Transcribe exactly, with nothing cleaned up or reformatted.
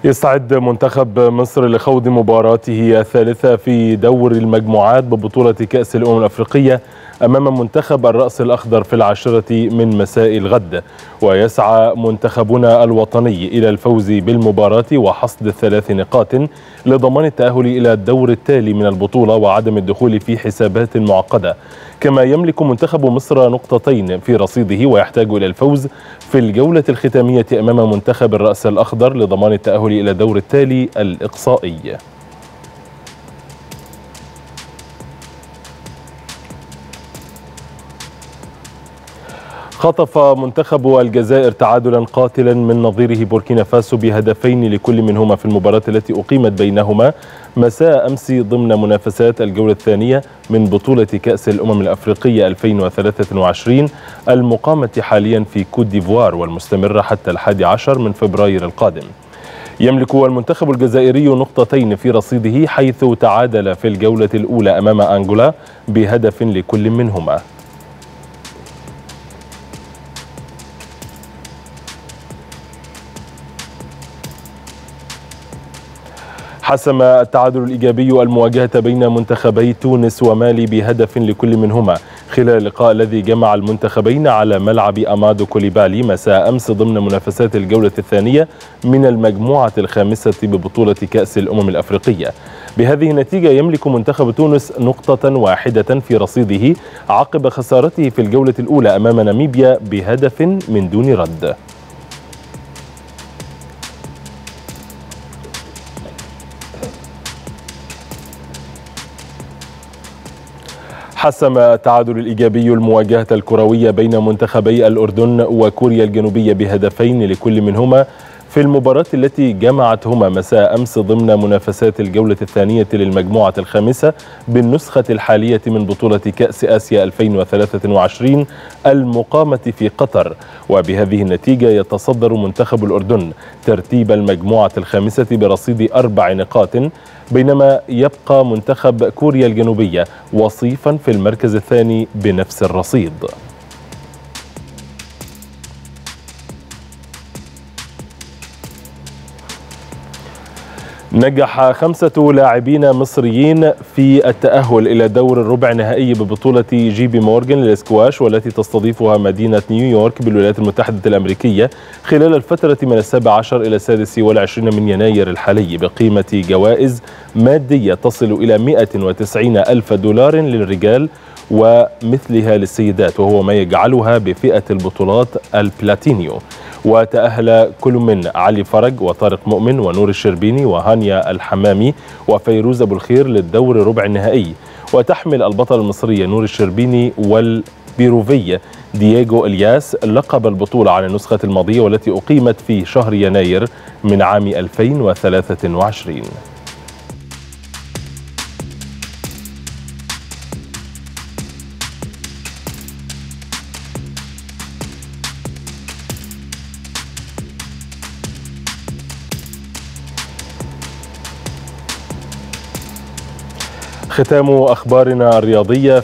يستعد منتخب مصر لخوض مباراته الثالثة في دور المجموعات ببطولة كأس الأمم الأفريقية أمام منتخب الرأس الأخضر في العاشرة من مساء الغد. ويسعى منتخبنا الوطني إلى الفوز بالمباراة وحصد الثلاث نقاط لضمان التأهل إلى الدور التالي من البطولة وعدم الدخول في حسابات معقدة. كما يملك منتخب مصر نقطتين في رصيده ويحتاج إلى الفوز في الجولة الختامية أمام منتخب الرأس الأخضر لضمان التأهل إلى الدور التالي الإقصائي. خطف منتخب الجزائر تعادلا قاتلا من نظيره بوركينا فاسو بهدفين لكل منهما في المباراة التي أقيمت بينهما مساء أمس ضمن منافسات الجولة الثانية من بطولة كأس الأمم الأفريقية ألفين وثلاثة وعشرين المقامة حاليا في كوت ديفوار والمستمرة حتى الحادي عشر من فبراير القادم. يملك المنتخب الجزائري نقطتين في رصيده حيث تعادل في الجولة الأولى أمام أنغولا بهدف لكل منهما. حسم التعادل الإيجابي المواجهة بين منتخبي تونس ومالي بهدف لكل منهما خلال اللقاء الذي جمع المنتخبين على ملعب أمادو كوليبالي مساء أمس ضمن منافسات الجولة الثانية من المجموعة الخامسة ببطولة كأس الأمم الأفريقية. بهذه النتيجة يملك منتخب تونس نقطة واحدة في رصيده عقب خسارته في الجولة الأولى أمام ناميبيا بهدف من دون رد. حسم التعادل الإيجابي المواجهة الكروية بين منتخبي الأردن وكوريا الجنوبية بهدفين لكل منهما في المباراة التي جمعتهما مساء أمس ضمن منافسات الجولة الثانية للمجموعة الخامسة بالنسخة الحالية من بطولة كأس آسيا ألفين وثلاثة وعشرين المقامة في قطر. وبهذه النتيجة يتصدر منتخب الأردن ترتيب المجموعة الخامسة برصيد أربع نقاط، بينما يبقى منتخب كوريا الجنوبية وصيفا في المركز الثاني بنفس الرصيد. نجح خمسة لاعبين مصريين في التأهل إلى دور الربع النهائي ببطولة جي بي مورغان للإسكواش والتي تستضيفها مدينة نيويورك بالولايات المتحدة الأمريكية خلال الفترة من السابع عشر إلى السادس والعشرين من يناير الحالي بقيمة جوائز مادية تصل إلى مئة وتسعين ألف دولار للرجال ومثلها للسيدات، وهو ما يجعلها بفئة البطولات البلاتينيو. وتأهل كل من علي فرج وطارق مؤمن ونور الشربيني وهانيا الحمامي وفيروز أبو الخير للدور الربع النهائي. وتحمل البطل المصرية نور الشربيني والبيروفي دييغو إلياس لقب البطولة عن النسخة الماضية والتي أقيمت في شهر يناير من عام ألفين وثلاثة وعشرين. ختام أخبارنا الرياضية.